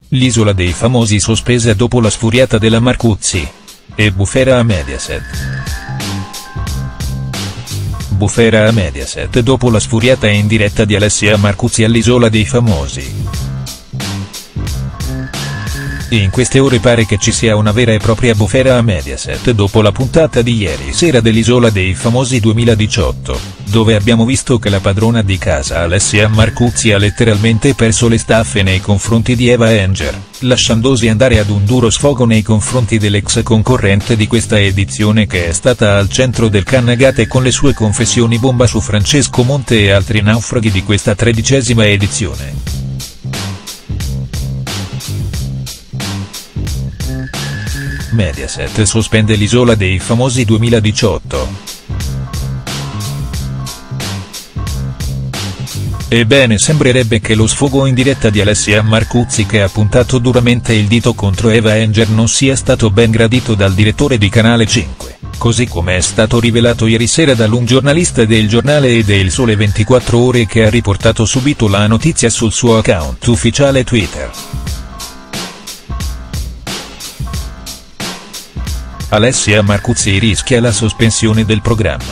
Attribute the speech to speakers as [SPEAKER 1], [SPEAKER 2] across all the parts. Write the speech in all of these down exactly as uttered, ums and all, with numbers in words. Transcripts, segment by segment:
[SPEAKER 1] L'isola dei famosi sospesa dopo la sfuriata della Marcuzzi. E bufera a Mediaset. Bufera a Mediaset dopo la sfuriata in diretta di Alessia Marcuzzi all'Isola dei Famosi. In queste ore pare che ci sia una vera e propria bufera a Mediaset dopo la puntata di ieri sera dell'Isola dei Famosi duemiladiciotto, dove abbiamo visto che la padrona di casa Alessia Marcuzzi ha letteralmente perso le staffe nei confronti di Eva Enger, lasciandosi andare ad un duro sfogo nei confronti dell'ex concorrente di questa edizione, che è stata al centro del Cannagate con le sue confessioni bomba su Francesco Monte e altri naufraghi di questa tredicesima edizione. Mediaset sospende l'Isola dei Famosi duemiladiciotto. Ebbene, sembrerebbe che lo sfogo in diretta di Alessia Marcuzzi, che ha puntato duramente il dito contro Eva Enger, non sia stato ben gradito dal direttore di Canale cinque, così come è stato rivelato ieri sera dall'un giornalista del giornale e del Sole ventiquattro Ore, che ha riportato subito la notizia sul suo account ufficiale Twitter. Alessia Marcuzzi rischia la sospensione del programma.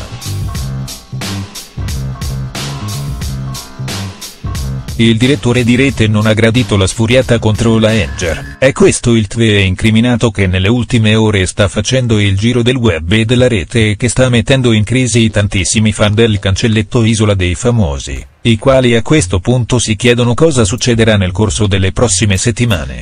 [SPEAKER 1] Il direttore di rete non ha gradito la sfuriata contro la Enger. È questo il tweet incriminato che nelle ultime ore sta facendo il giro del web e della rete e che sta mettendo in crisi i tantissimi fan del cancelletto Isola dei Famosi, i quali a questo punto si chiedono cosa succederà nel corso delle prossime settimane.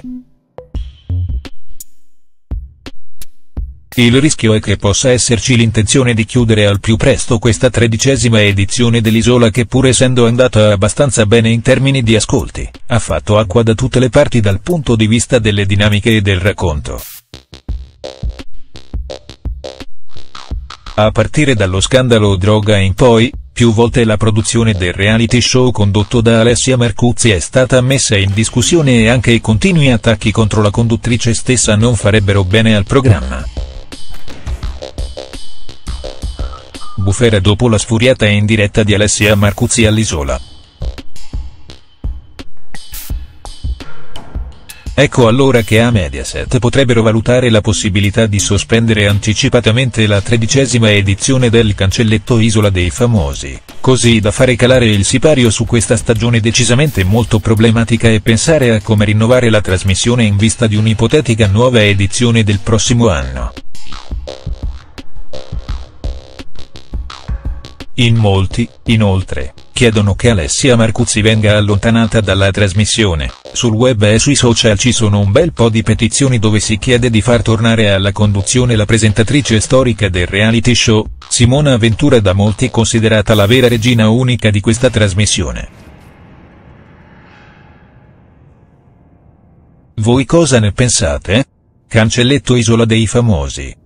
[SPEAKER 1] Il rischio è che possa esserci l'intenzione di chiudere al più presto questa tredicesima edizione dell'Isola, che, pur essendo andata abbastanza bene in termini di ascolti, ha fatto acqua da tutte le parti dal punto di vista delle dinamiche e del racconto. A partire dallo scandalo droga in poi, più volte la produzione del reality show condotto da Alessia Marcuzzi è stata messa in discussione e anche i continui attacchi contro la conduttrice stessa non farebbero bene al programma. Bufera dopo la sfuriata in diretta di Alessia Marcuzzi all'Isola. Ecco allora che a Mediaset potrebbero valutare la possibilità di sospendere anticipatamente la tredicesima edizione del cancelletto Isola dei Famosi, così da fare calare il sipario su questa stagione decisamente molto problematica e pensare a come rinnovare la trasmissione in vista di un'ipotetica nuova edizione del prossimo anno. In molti, inoltre, chiedono che Alessia Marcuzzi venga allontanata dalla trasmissione. Sul web e sui social ci sono un bel po' di petizioni dove si chiede di far tornare alla conduzione la presentatrice storica del reality show, Simona Ventura, da molti considerata la vera regina unica di questa trasmissione. Voi cosa ne pensate? Cancelletto Isola dei Famosi.